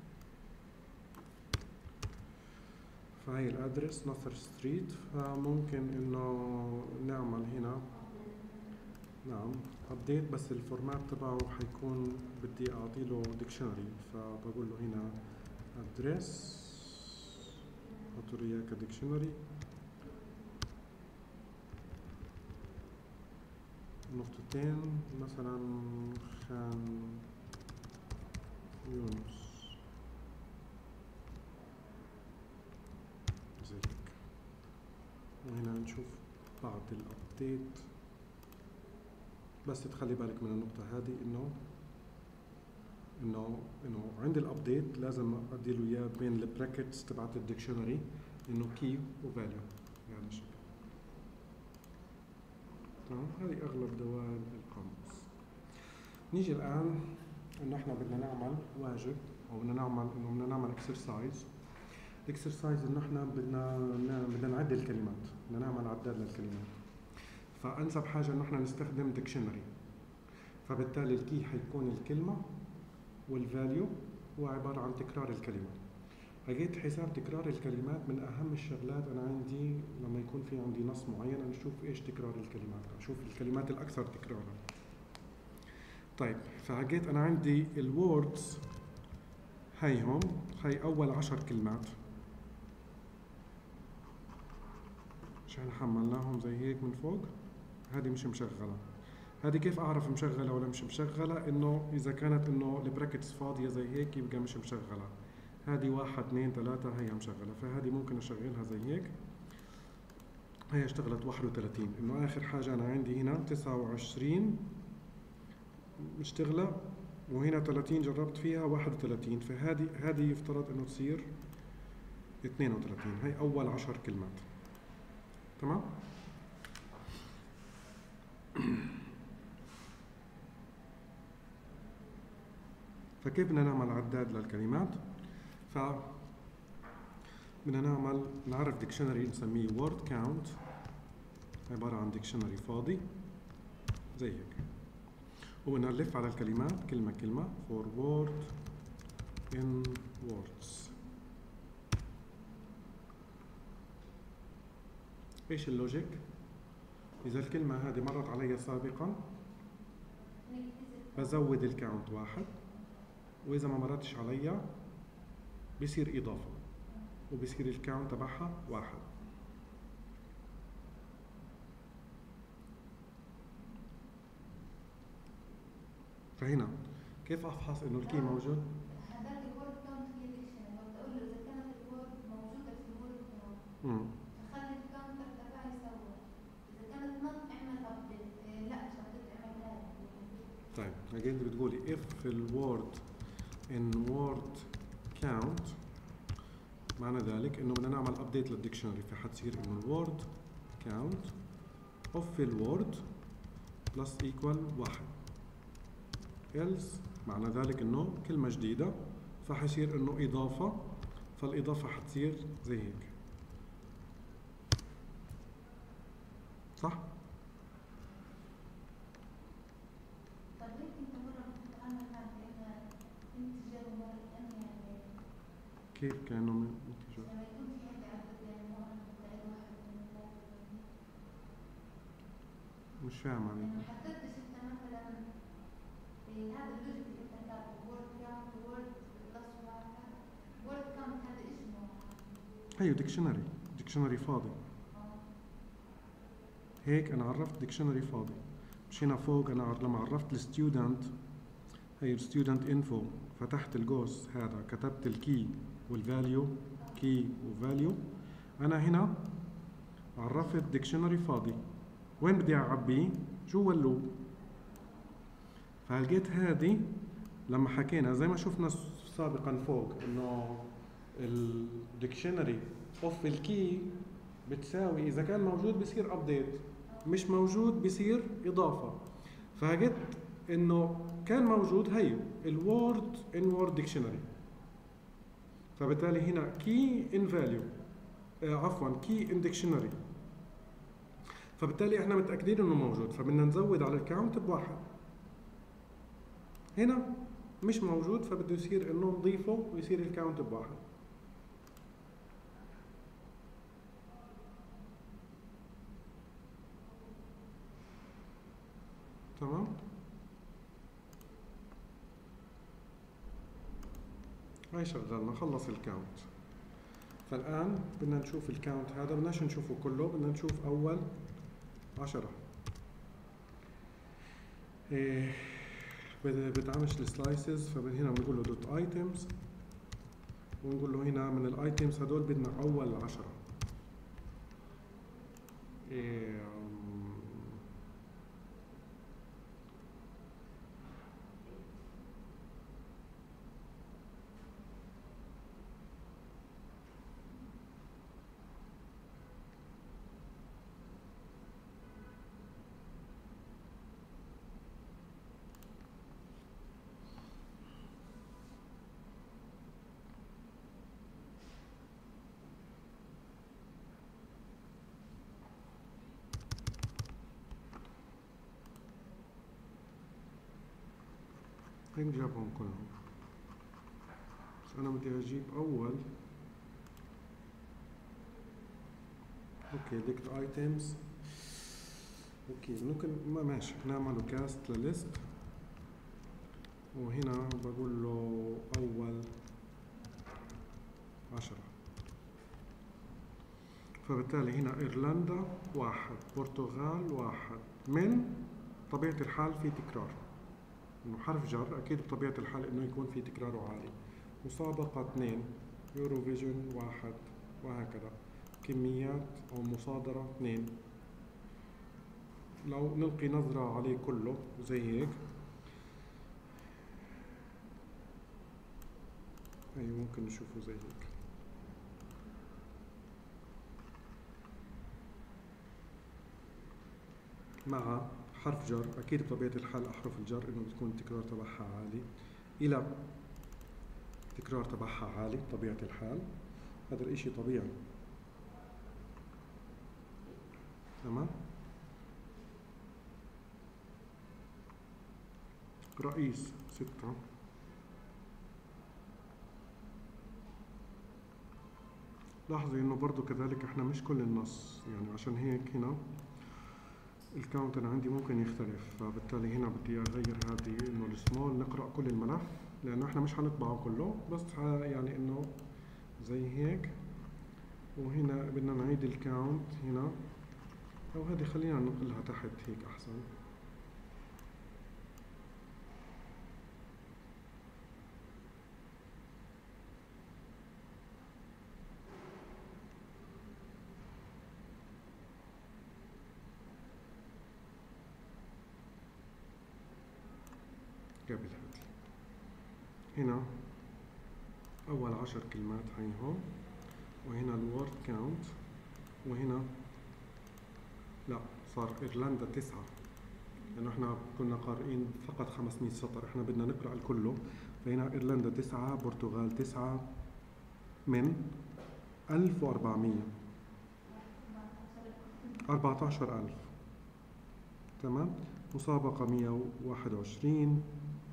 فهي الادرس ناصر ستريت، فممكن انه نعمل هنا نعم ابديت، بس الفورمات تبعه حيكون بدي اعطي له ديكشنري، فبقول له هنا ادرس احط له اياه كديكشنري نقطتين مثلا خان يونس زي هيك. وهنا نشوف بعد الابديت، بس تخلي بالك من النقطة هذه انه انه انه عند الابديت لازم ادي له اياه بين البراكتس تبعت الديكشنري انه كي وفاليو يعني الشكل. تمام، هذه اغلب دوال القاموس. نيجي الان انه احنا بدنا نعمل واجب او بدنا نعمل انه بدنا نعمل اكسرسايز. الاكسرسايز انه احنا بدنا بدنا نعد الكلمات، بدنا نعمل عداد للكلمات. فانسب حاجه انه احنا نستخدم ديكشنري، فبالتالي الكي حيكون الكلمه والفاليو هو عباره عن تكرار الكلمه. حقيقة حساب تكرار الكلمات من اهم الشغلات انا عندي لما يكون في عندي نص معين، انا اشوف ايش تكرار الكلمات، اشوف الكلمات الاكثر تكرارا. طيب فحقيقة انا عندي الووردز هيهم، هي اول عشر كلمات عشان حملناهم زي هيك من فوق. هذه مش مشغلة. هذه كيف اعرف مشغلة ولا مش مشغلة؟ انه اذا كانت انه البراكتس فاضية زي هيك يبقى مش مشغلة. هذه واحد اثنين ثلاثة هي مشغلة، فهذه ممكن اشغلها زي هيك. هي اشتغلت واحد وثلاثين، انه اخر حاجة انا عندي هنا تسعة وعشرين مشتغلة، وهنا ثلاثين جربت فيها واحد وثلاثين، فهذه هذه يفترض انه تصير اثنين وثلاثين. هي اول عشر كلمات. تمام؟ فكيف بدنا نعمل عداد للكلمات؟ ف بدنا نعمل نعرف ديكشنري نسميه word count، عبارة عن ديكشنري فاضي زي هيك، وبدنا نلف على الكلمات كلمة كلمة for word in words. ايش اللوجيك؟ إذا الكلمة هذه مرت علي سابقا بزود الكاونت واحد، وإذا ما مرتش علي بيصير إضافة وبيصير الكاونت تبعها واحد. فهنا كيف أفحص إنه الكي موجود؟ هذاك الورد كاونت هي ديكشنري، بقول له إذا كانت الورد موجودة في الورد كاونت امم فخلي الكاونتر تبعي يسوي، إذا كانت نط اعمل أبديت، لا مش أبديت اعمل هذا. طيب هجيت بتقولي if الوورد in word count، معنى ذلك إنه بدنا نعمل أبديت للديكشنري، فحتصير إنه الوورد count of الوورد plus equal واحد. else معنى ذلك إنه كلمة جديدة، فحيصير إنه إضافة، فالإضافة حتصير زي هيك. صح؟ طب ليه أنت مرة بتتعامل مع كأنها انتجار ومرة كأنها يعني كيف كأنه من انتجار؟ لما يكون في عندي عدد يعني مرة بتعيد واحد اثنين ثلاثة، مش فاهم عليك. يعني ما حددتش أنت مثلا هذا اللوجيك اللي أنت كاتبه وورد كاونت وورد بلس واحد، وورد كاونت هذا اسمه أيوه ديكشنري، ديكشنري فاضي. هيك أنا عرفت ديكشنري فاضي. مش هنا فوق أنا عر- لما عرفت الستودنت، هي الستودنت انفو، فتحت الجوس هذا كتبت الكي والفاليو، كي وفاليو. أنا هنا عرفت ديكشنري فاضي، وين بدي أعبيه؟ جوا اللوب. فلقيت هذه لما حكينا زي ما شفنا سابقا فوق انه الديكشنري اوف الكي بتساوي اذا كان موجود بصير ابديت، مش موجود بصير اضافه. فلقيت انه كان موجود هي الوورد ان وورد ديكشنري، فبالتالي هنا كي ان فاليو آه عفوا كي ان ديكشنري، فبالتالي احنا متاكدين انه موجود، فبدنا نزود على الكاونت بواحد. هنا مش موجود فبده يصير انه نضيفه ويصير الكاونت بواحد. تمام. هاي شغلنا، خلص الكاونت. فالآن بدنا نشوف الكاونت هذا، بدناش نشوفه كله، بدنا نشوف أول عشرة. إيه بتعمش السلايسز، فهنا بنقول له دوت ايتمز، ونقول له هنا من الايتمز هدول بدنا أول عشرة. إيه هيك جابهم كلهم، بس أنا بدي أجيب أول. أوكي ديكت ايتمز. أوكي ممكن ما ماشي نعمله كاست لليست، وهنا بقول له أول عشرة. فبالتالي هنا إيرلندا واحد، برتغال واحد. من طبيعة الحال في تكرار، إنه حرف جر أكيد بطبيعة الحال إنه يكون في تكراره عالي. مسابقة اثنين، يوروفيجن واحد، وهكذا. كميات أو مصادرة اثنين. لو نلقي نظرة عليه كله زي هيك، أي ممكن نشوفه زي هيك. مع حرف جر أكيد بطبيعة الحال أحرف الجر إنه بتكون التكرار تبعها عالي، إلى تكرار تبعها عالي بطبيعة الحال، هذا الإشي طبيعي. تمام. رئيس ستة. لاحظي إنه برضو كذلك إحنا مش كل النص، يعني عشان هيك هنا الكاونت أنا عندي ممكن يختلف، فبالتالي هنا بدي أغير هذه إنه السمول نقرأ كل الملف، لأنه إحنا مش هنطبعه كله، بس يعني إنه زي هيك. وهنا بدنا نعيد الكاونت هنا، أو هذه خلينا ننقلها تحت هيك أحسن. قبل هذه هنا أول عشر كلمات هيهم، وهنا الوورد كاونت، وهنا لا صار إيرلندا تسعة، لأنه إحنا كنا قارئين فقط خمسمية سطر، إحنا بدنا نقرأ الكله. فهنا إيرلندا تسعة، برتغال تسعة، من ألف وأربعمية، أربعة عشر ألف. تمام. مسابقة مية وواحد وعشرين،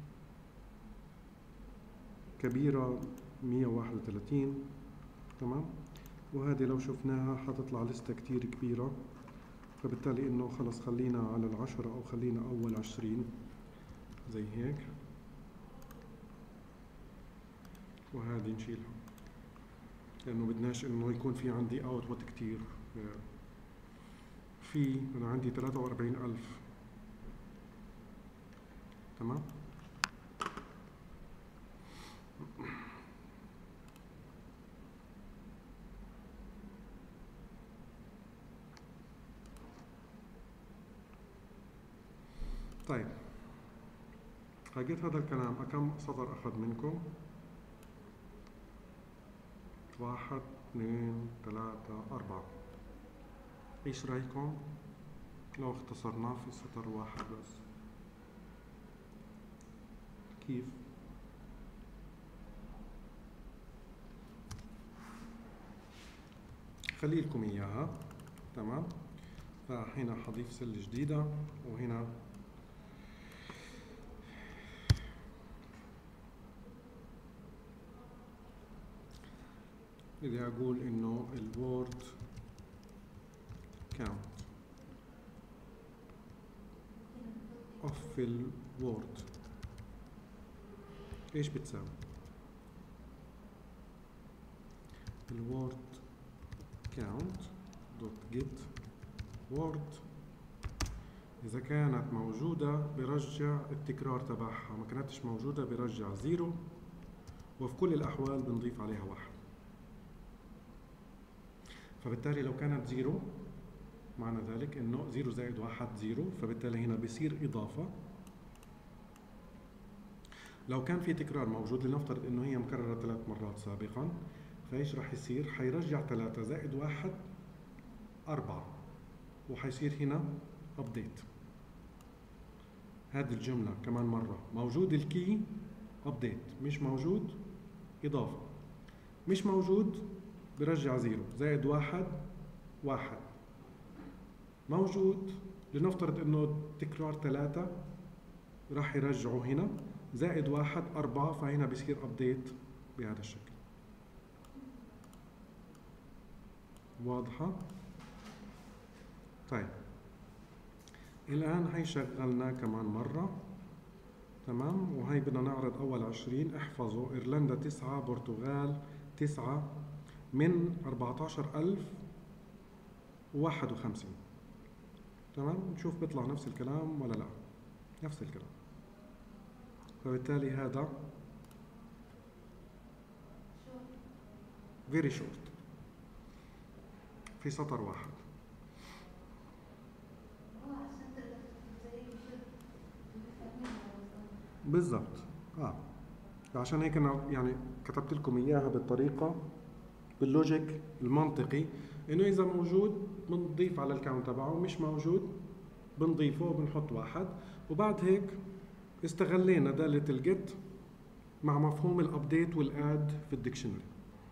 كبيرة مية وواحد وثلاثين. تمام. وهذه لو شفناها حتطلع لستة كتير كبيرة، فبالتالي إنه خلص خلينا على العشرة أو خلينا أول عشرين زي هيك، وهذه نشيلها لأنه بدناش إنه يكون في عندي أوتبوت كتير. في أنا عندي ثلاثة وأربعين ألف. تمام. طيب لقيت هذا الكلام كم سطر أخذ منكم؟ واحد اثنين ثلاثة أربعة. إيش رأيكم لو اختصرناه في سطر واحد بس؟ كيف؟ خلي لكم اياها. تمام. فهنا حضيف سلة جديدة، وهنا بدي اقول انه الوورد كاونت اوف الوورد ايش بتساوي؟ الوورد كاونت دوت جيت وورد اذا كانت موجودة برجع التكرار تبعها، ما كانتش موجودة برجع زيرو، وفي كل الاحوال بنضيف عليها واحد. فبالتالي لو كانت زيرو معنى ذلك انه زيرو زائد واحد زيرو، فبالتالي هنا بيصير اضافة. لو كان في تكرار موجود، لنفترض انه هي مكررة ثلاث مرات سابقا، فايش راح يصير؟ حيرجع ثلاثة زائد واحد أربعة، وحيصير هنا ابديت. هذه الجملة كمان مرة موجود الكي ابديت، مش موجود اضافة، مش موجود برجع زيرو، زائد واحد واحد، موجود لنفترض انه تكرار ثلاثة راح يرجعوا هنا زائد واحد أربعة، فهنا بيصير ابديت بهذا الشكل. واضحة؟ طيب الآن هي شغلنا كمان مرة. تمام. وهي بدنا نعرض أول عشرين. احفظوا إيرلندا تسعة، برتغال تسعة، من أربعة عشر ألف وواحد وخمسين. تمام. نشوف بيطلع نفس الكلام ولا لا. نفس الكلام. فبالتالي هذا very short في سطر واحد. بالضبط. اه عشان هيك انا يعني كتبت لكم اياها بالطريقه باللوجيك المنطقي، انه اذا موجود بنضيف على الكاونت تبعه، مش موجود بنضيفه وبنحط واحد. وبعد هيك استغلينا دالة الجيت مع مفهوم الابديت والاد في الديكشنري.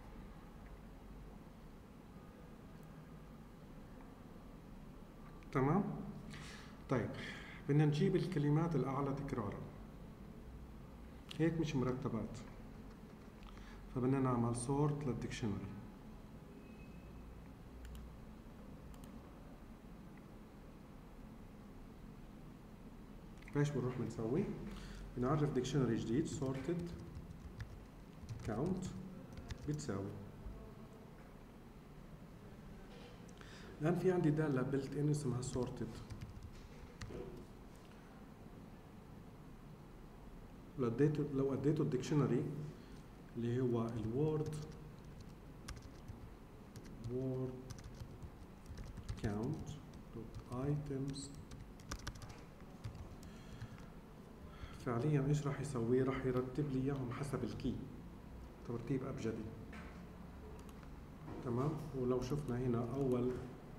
تمام. طيب بدنا نجيب الكلمات الاعلى تكرارا، هيك مش مرتبات، فبدنا نعمل سورت للديكشنري. فايش بنروح بنسوي؟ بنعرف ديكشنري جديد sorted count بتساوي. الآن في عندي دالة built in اسمها sorted. لو اديته لو اديته الديكشنري اللي هو الوورد word count items، فعليا ايش راح يسوي؟ راح يرتب لي اياهم حسب الكي، ترتيب ابجدي. تمام. ولو شفنا هنا اول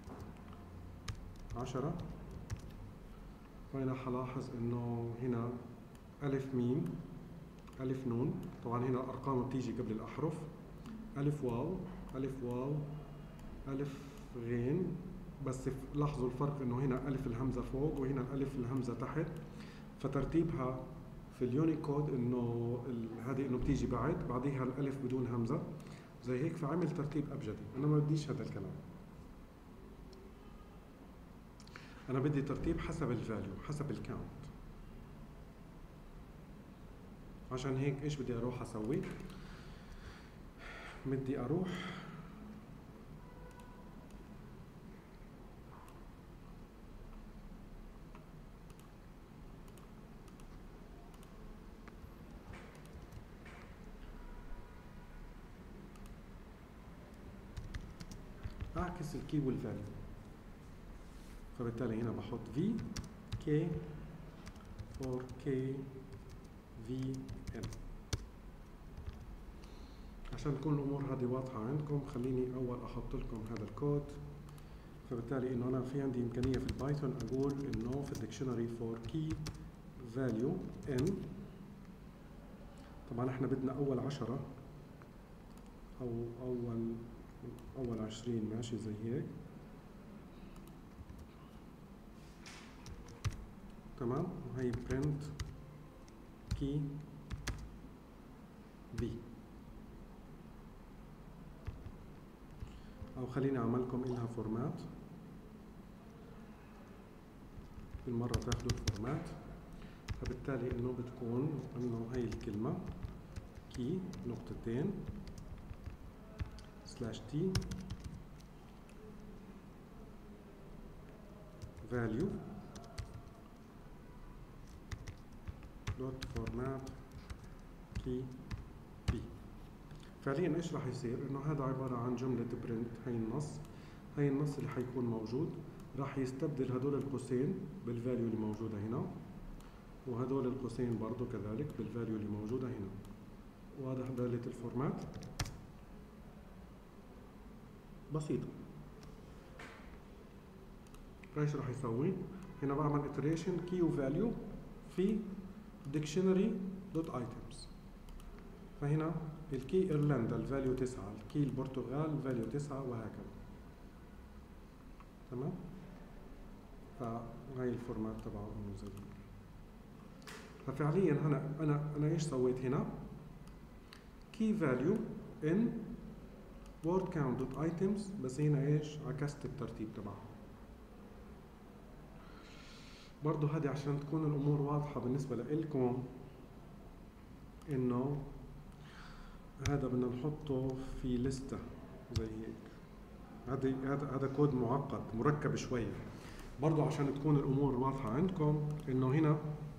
عشرة، فهنا حلاحظ انه هنا الف ميم الف نون، طبعا هنا الارقام بتيجي قبل الاحرف، الف واو الف واو الف غين، بس لاحظوا الفرق انه هنا الف الهمزه فوق وهنا الالف الهمزه تحت، فترتيبها في اليونيكود انه هذه انه بتيجي بعد بعديها الالف بدون همزه زي هيك، فعمل ترتيب ابجدي. انا ما بديش هذا الكلام، انا بدي ترتيب حسب الفاليو حسب الكاونت. عشان هيك ايش بدي اروح اسوي؟ بدي اروح اعكس الكي والفاليو. فبالتالي هنا بحط في كي فور كي في ان. عشان تكون الامور هذه واضحه عندكم، خليني اول احط لكم هذا الكود. فبالتالي انه انا في عندي امكانيه في البايثون اقول انه في الديكشنري فور كي فاليو ان طبعا احنا بدنا اول عشرة او اول اول عشرين، ماشي زي هيك. تمام. وهي print key b، او خليني اعملكم إلها فورمات بالمرة تاخدوا الفورمات. فبالتالي انه بتكون انه هي الكلمة key نقطتين سلاش تي value دوت فورمات key b. فعليا ايش راح يصير؟ انه هذا عبارة عن جملة print. هي النص، هي النص اللي حيكون موجود، راح يستبدل هدول القوسين بالفاليو اللي موجودة هنا، وهدول القوسين برضو كذلك بالفاليو اللي موجودة هنا. واضح دالة الفورمات؟ بسيطة. فايش راح يسوي؟ هنا بعمل iteration key وvalue في dictionary dot items. فهنا الكي ايرلندا الفاليو تسعة، الكي البرتغال الفاليو تسعة، وهكذا. تمام؟ فهي الفورمات تبعه انه زي هيك. ففعليا هنا انا انا ايش سويت هنا؟ key value in word count dot items، بس هنا ايش؟ عكست الترتيب تبعهم. برضو هذه عشان تكون الامور واضحة بالنسبة لإلكم، انه هذا بدنا نحطه في لستة زي هيك. هذا هذا هذا كود معقد مركب شوية، برضو عشان تكون الامور واضحة عندكم. انه هنا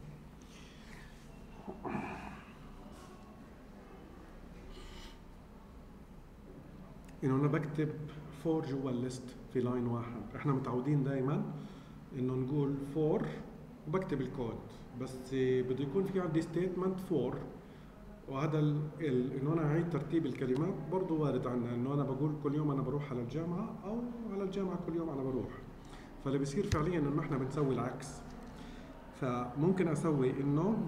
انه انا بكتب فور جوا الليست في لاين واحد. احنا متعودين دائما انه نقول فور وبكتب الكود، بس بده يكون في عندي ستيتمنت فور، وهذا ال ال انه انا اعيد ترتيب الكلمات برضه وارد عنا، انه انا بقول كل يوم انا بروح على الجامعه، او على الجامعه كل يوم انا بروح. فاللي بيصير فعليا انه احنا بنسوي العكس. فممكن اسوي انه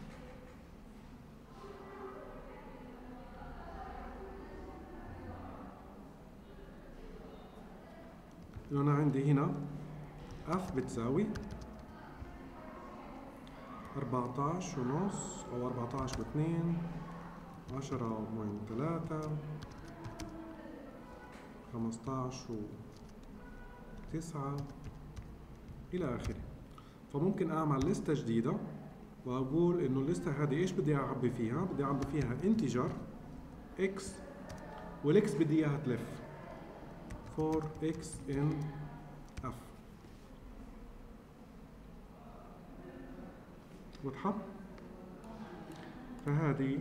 انه انا عندي هنا اف بتساوي أربعتاشر ونص او أربعتاشر واثنين، عشرة بوينت ثلاثة، خمستاشر وتسعة الى اخره. فممكن اعمل لستة جديدة واقول انه اللستة هذه ايش بدي اعبي فيها؟ بدي اعبي فيها انتجر اكس، والاكس بدي اياها تلف for x in f. واضحة؟ فهذه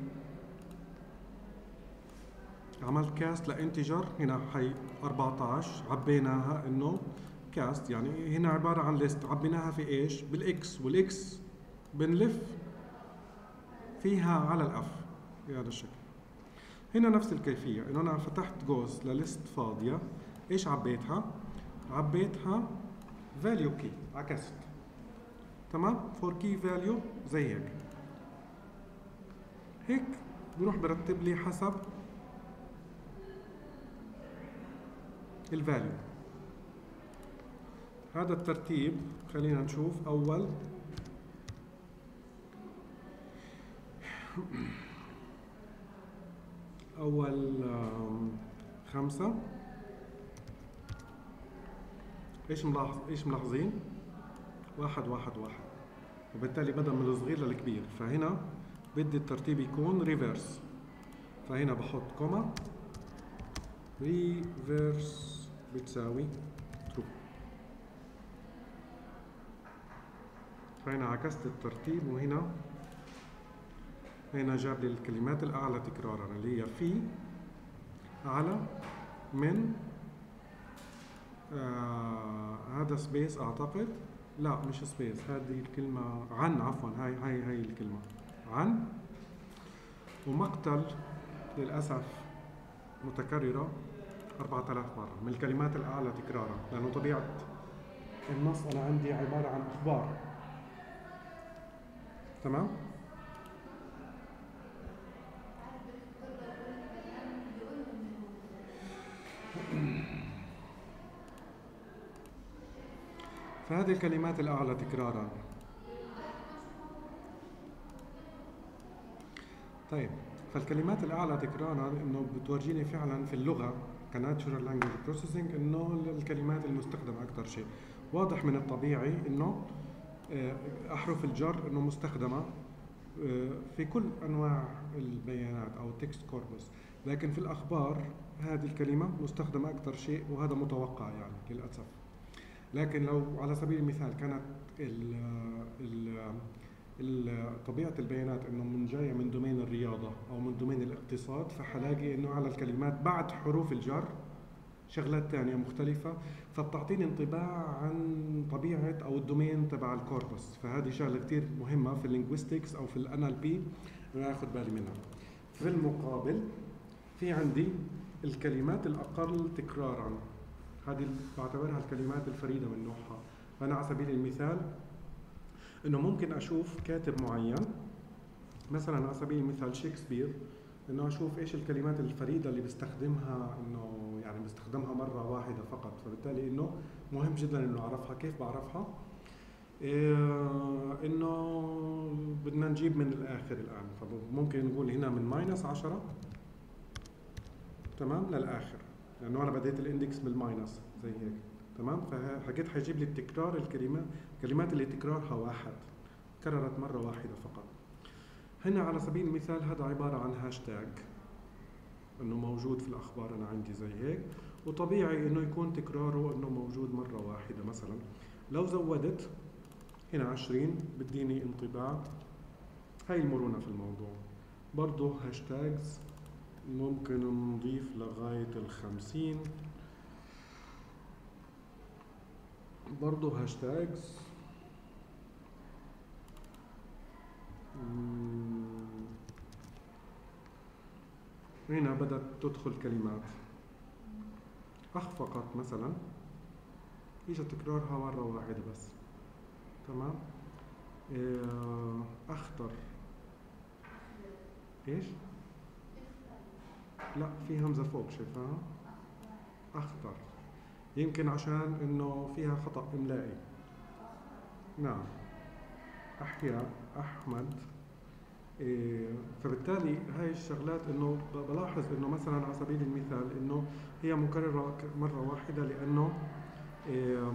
عملت كاست لانتجر هنا هي أربعتاشر، عبيناها انه كاست، يعني هنا عبارة عن ليست عبيناها في ايش؟ بالاكس، والاكس بنلف فيها على الاف بهذا الشكل. هنا نفس الكيفية، انه انا فتحت قوس لليست فاضية، ايش عبيتها؟ عبيتها value key، عكست. تمام؟ for key value زي هيك. هيك بروح برتب لي حسب الفاليو. هذا الترتيب خلينا نشوف. اول اول خمسة ايش ملاحظ ايش ملاحظين؟ واحد واحد واحد، وبالتالي بدأ من الصغير للكبير. فهنا بدي الترتيب يكون ريفيرس، فهنا بحط كوما ريفيرس بتساوي ترو. فهنا عكست الترتيب، وهنا هنا جاب لي الكلمات الأعلى تكرارا اللي هي في أعلى من آه هذا سبيس أعتقد، لا مش سبيس، هذه الكلمة عن، عفوا هاي هاي هاي الكلمة عن، ومقتل للأسف متكررة أربعة آلاف مرة من الكلمات الأعلى تكرارا، لأنه طبيعة النص أنا عندي عبارة عن أخبار. تمام؟ فهذه الكلمات الأعلى تكرارا. طيب، فالكلمات الأعلى تكرارا إنه بتورجيني فعلا في اللغة كناتشورال لانجويج بروسيسنج إنه الكلمات المستخدمة أكثر شيء. واضح من الطبيعي إنه آه، أحرف الجر إنه مستخدمة آه، في كل أنواع البيانات أو التكست كوربس، لكن في الأخبار هذه الكلمة مستخدمة أكثر شيء، وهذا متوقع يعني للأسف. لكن لو على سبيل المثال كانت ال ال ال- طبيعة البيانات انه من جاية من دومين الرياضة او من دومين الاقتصاد، فحلاقي انه على الكلمات بعد حروف الجر شغلات تانية مختلفة، فبتعطيني انطباع عن طبيعة او الدومين تبع الكوربس. فهذه شغلة كتير مهمة في اللينغويستكس او في الان ال بي انا اخذ بالي منها. في المقابل في عندي الكلمات الاقل تكرارا، هذه بعتبرها الكلمات الفريدة من نوعها. فانا على سبيل المثال انه ممكن اشوف كاتب معين، مثلا على سبيل المثال شكسبير، انه اشوف ايش الكلمات الفريده اللي بيستخدمها، انه يعني بيستخدمها مره واحده فقط، فبالتالي انه مهم جدا انه اعرفها. كيف بعرفها؟ إيه انه بدنا نجيب من الاخر الان، فممكن نقول هنا من ماينس عشرة تمام للاخر، لانه انا بديت الاندكس بالماينس زي هيك تمام. فحكيت حيجيب لي التكرار الكلمات الكلمات اللي تكرارها واحد، كررت مره واحده فقط. هنا على سبيل المثال هذا عباره عن هاشتاج، انه موجود في الاخبار انا عندي زي هيك، وطبيعي انه يكون تكراره انه موجود مره واحده. مثلا لو زودت هنا عشرين بديني انطباع، هاي المرونه في الموضوع. برضه هاشتاجز ممكن نضيف لغايه الخمسين، برضه هاشتاجز هنا بدأت تدخل كلمات. أخفقت مثلا يجي تكرارها مرة واحدة بس تمام. أخطر إيش؟ لا، في همزة فوق شايفها؟ أخطر، يمكن عشان إنه فيها خطأ إملائي. نعم. أحياء، أحمد. إيه، فبالتالي هاي الشغلات انه بلاحظ انه مثلا على سبيل المثال انه هي مكررة مرة واحدة، لانه إيه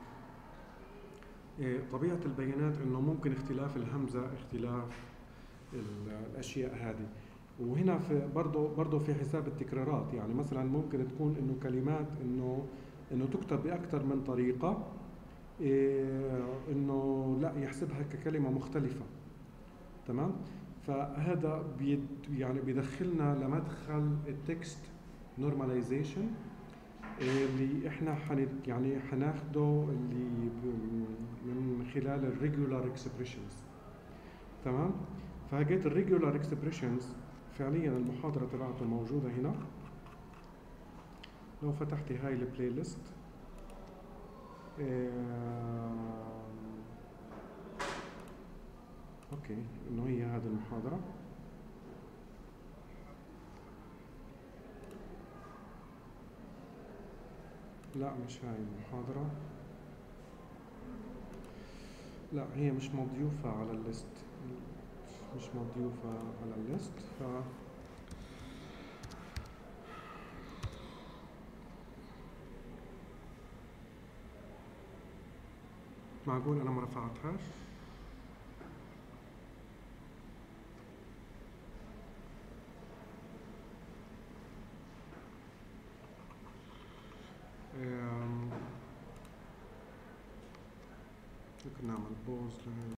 إيه طبيعة البيانات انه ممكن اختلاف الهمزة، اختلاف الاشياء هذه. وهنا في برضه برضه في حساب التكرارات، يعني مثلا ممكن تكون انه كلمات انه انه تكتب باكثر من طريقة، إيه انه لا يحسبها ككلمة مختلفة تمام. فهذا بيد يعني بيدخلنا لمدخل التكست نورماليزيشن اللي احنا حن يعني حناخده اللي من خلال الريجولار اكسبريشنز تمام. فهجيت الريجولار اكسبريشنز فعليا المحاضرة تبعته موجودة هنا. لو فتحتي هاي البلاي ليست اوكي انه هي هذه المحاضرة. لا مش هاي المحاضرة، لا هي مش مضيوفة على الليست، مش مضيوفة على الليست. ف معقول انا ما رفعتهاش؟ ممكن نعمل بوز.